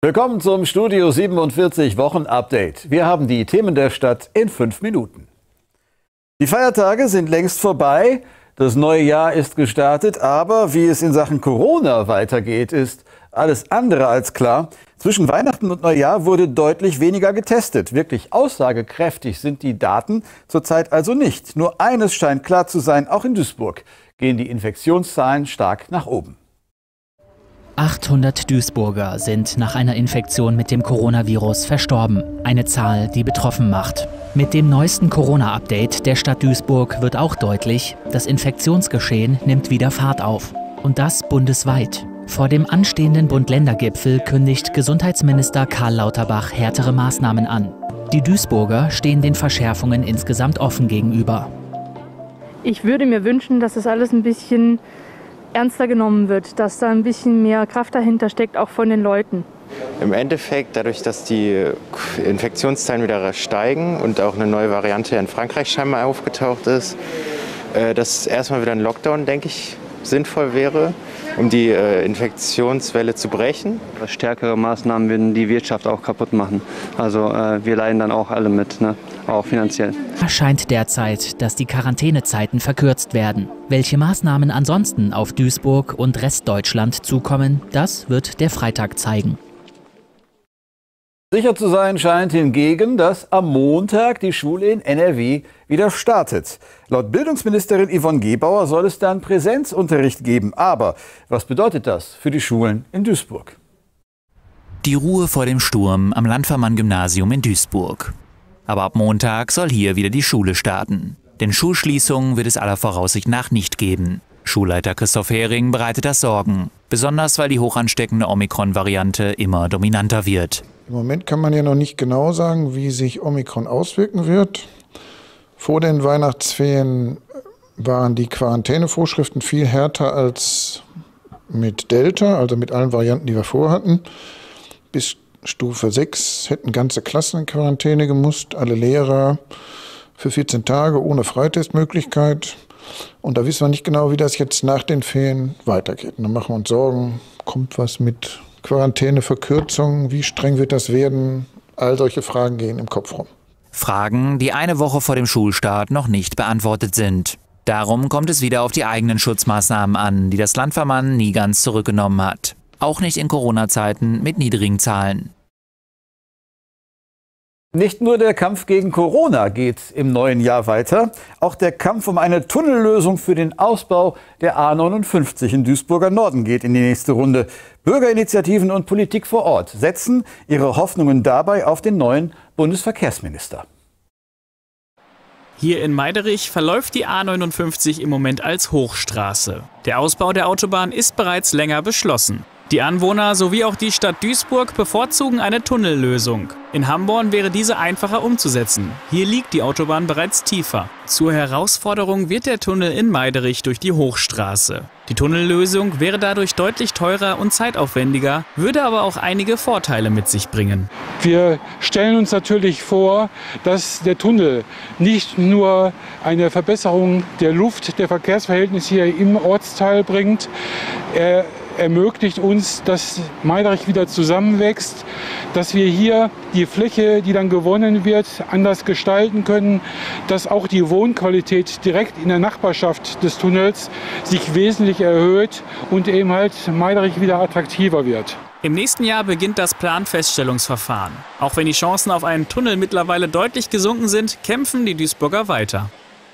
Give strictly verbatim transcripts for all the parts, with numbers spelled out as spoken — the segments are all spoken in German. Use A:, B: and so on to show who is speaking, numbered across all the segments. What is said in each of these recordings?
A: Willkommen zum Studio siebenundvierzig Wochen-Update. Wir haben die Themen der Stadt in fünf Minuten. Die Feiertage sind längst vorbei, das neue Jahr ist gestartet, aber wie es in Sachen Corona weitergeht, ist alles andere als klar. Zwischen Weihnachten und Neujahr wurde deutlich weniger getestet. Wirklich aussagekräftig sind die Daten zurzeit also nicht. Nur eines scheint klar zu sein, auch in Duisburg gehen die Infektionszahlen stark nach oben.
B: achthundert Duisburger sind nach einer Infektion mit dem Coronavirus verstorben. Eine Zahl, die betroffen macht. Mit dem neuesten Corona-Update der Stadt Duisburg wird auch deutlich, das Infektionsgeschehen nimmt wieder Fahrt auf. Und das bundesweit. Vor dem anstehenden Bund-Länder-Gipfel kündigt Gesundheitsminister Karl Lauterbach härtere Maßnahmen an. Die Duisburger stehen den Verschärfungen insgesamt offen gegenüber.
C: Ich würde mir wünschen, dass das alles ein bisschen ernster genommen wird, dass da ein bisschen mehr Kraft dahinter steckt, auch von den Leuten.
D: Im Endeffekt, dadurch, dass die Infektionszahlen wieder steigen und auch eine neue Variante in Frankreich scheinbar aufgetaucht ist, dass erstmal wieder ein Lockdown, denke ich, sinnvoll wäre, um die Infektionswelle zu brechen.
E: Stärkere Maßnahmen würden die Wirtschaft auch kaputt machen. Also äh, wir leiden dann auch alle mit, ne? Auch finanziell.
B: Es scheint derzeit, dass die Quarantänezeiten verkürzt werden. Welche Maßnahmen ansonsten auf Duisburg und Restdeutschland zukommen, das wird der Freitag zeigen.
A: Sicher zu sein scheint hingegen, dass am Montag die Schule in N R W wieder startet. Laut Bildungsministerin Yvonne Gebauer soll es dann Präsenzunterricht geben. Aber was bedeutet das für die Schulen in Duisburg?
F: Die Ruhe vor dem Sturm am Landvermann-Gymnasium in Duisburg. Aber ab Montag soll hier wieder die Schule starten. Denn Schulschließungen wird es aller Voraussicht nach nicht geben. Schulleiter Christoph Hering bereitet das Sorgen. Besonders weil die hochansteckende Omikron-Variante immer dominanter wird.
G: Im Moment kann man ja noch nicht genau sagen, wie sich Omikron auswirken wird. Vor den Weihnachtsferien waren die Quarantänevorschriften viel härter als mit Delta, also mit allen Varianten, die wir vorhatten. Bis Stufe sechs hätten ganze Klassen in Quarantäne gemusst, alle Lehrer für vierzehn Tage ohne Freitestmöglichkeit. Und da wissen wir nicht genau, wie das jetzt nach den Ferien weitergeht. Und dann machen wir uns Sorgen, kommt was mit Quarantäneverkürzung, wie streng wird das werden? All solche Fragen gehen im Kopf rum.
F: Fragen, die eine Woche vor dem Schulstart noch nicht beantwortet sind. Darum kommt es wieder auf die eigenen Schutzmaßnahmen an, die das Landvermann nie ganz zurückgenommen hat. Auch nicht in Corona-Zeiten mit niedrigen Zahlen.
A: Nicht nur der Kampf gegen Corona geht im neuen Jahr weiter, auch der Kampf um eine Tunnellösung für den Ausbau der A neunundfünfzig in Duisburger Norden geht in die nächste Runde. Bürgerinitiativen und Politik vor Ort setzen ihre Hoffnungen dabei auf den neuen Bundesverkehrsminister.
H: Hier in Meiderich verläuft die A neunundfünfzig im Moment als Hochstraße. Der Ausbau der Autobahn ist bereits länger beschlossen. Die Anwohner sowie auch die Stadt Duisburg bevorzugen eine Tunnellösung. In Hamborn wäre diese einfacher umzusetzen. Hier liegt die Autobahn bereits tiefer. Zur Herausforderung wird der Tunnel in Meiderich durch die Hochstraße. Die Tunnellösung wäre dadurch deutlich teurer und zeitaufwendiger, würde aber auch einige Vorteile mit sich bringen.
I: Wir stellen uns natürlich vor, dass der Tunnel nicht nur eine Verbesserung der Luft, der Verkehrsverhältnisse hier im Ortsteil bringt. Er ermöglicht uns, dass Meiderich wieder zusammenwächst, dass wir hier die Fläche, die dann gewonnen wird, anders gestalten können, dass auch die Wohnqualität direkt in der Nachbarschaft des Tunnels sich wesentlich erhöht und eben halt Meiderich wieder attraktiver wird.
H: Im nächsten Jahr beginnt das Planfeststellungsverfahren. Auch wenn die Chancen auf einen Tunnel mittlerweile deutlich gesunken sind, kämpfen die Duisburger weiter.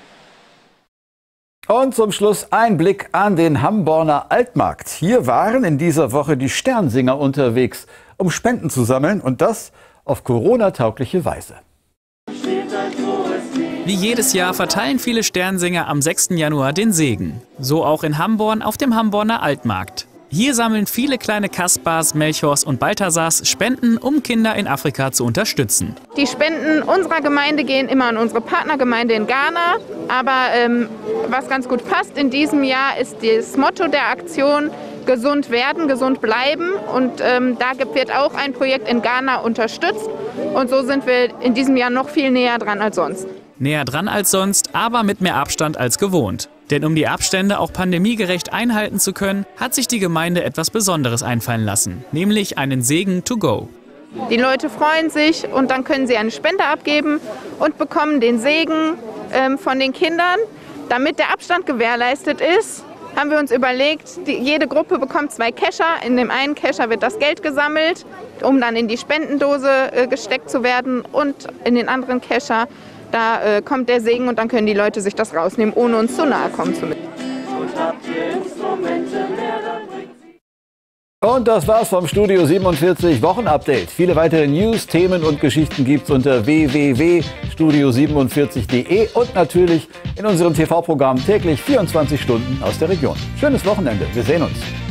A: Und zum Schluss ein Blick an den Hamborner Altmarkt. Hier waren in dieser Woche die Sternsinger unterwegs, um Spenden zu sammeln und das auf Corona-taugliche Weise.
H: Wie jedes Jahr verteilen viele Sternsinger am sechsten Januar den Segen. So auch in Hamborn auf dem Hamborner Altmarkt. Hier sammeln viele kleine Kaspars, Melchors und Balthasars Spenden, um Kinder in Afrika zu unterstützen.
J: Die Spenden unserer Gemeinde gehen immer an unsere Partnergemeinde in Ghana. Aber ähm, was ganz gut passt in diesem Jahr ist das Motto der Aktion: Gesund werden, gesund bleiben. Und ähm, da wird auch ein Projekt in Ghana unterstützt. Und so sind wir in diesem Jahr noch viel näher dran als sonst.
H: Näher dran als sonst, aber mit mehr Abstand als gewohnt. Denn um die Abstände auch pandemiegerecht einhalten zu können, hat sich die Gemeinde etwas Besonderes einfallen lassen, nämlich einen Segen to go.
J: Die Leute freuen sich und dann können sie eine Spende abgeben und bekommen den Segen ähm, von den Kindern. Damit der Abstand gewährleistet ist, haben wir uns überlegt, die, jede Gruppe bekommt zwei Kescher. In dem einen Kescher wird das Geld gesammelt, um dann in die Spendendose äh, gesteckt zu werden. Und in den anderen Kescher, da äh, kommt der Segen und dann können die Leute sich das rausnehmen, ohne uns zu nahe kommen zu müssen.
A: Und das war's vom Studio siebenundvierzig Wochenupdate. Viele weitere News, Themen und Geschichten gibt's unter w w w punkt studio siebenundvierzig punkt de und natürlich in unserem T V-Programm täglich vierundzwanzig Stunden aus der Region. Schönes Wochenende. Wir sehen uns.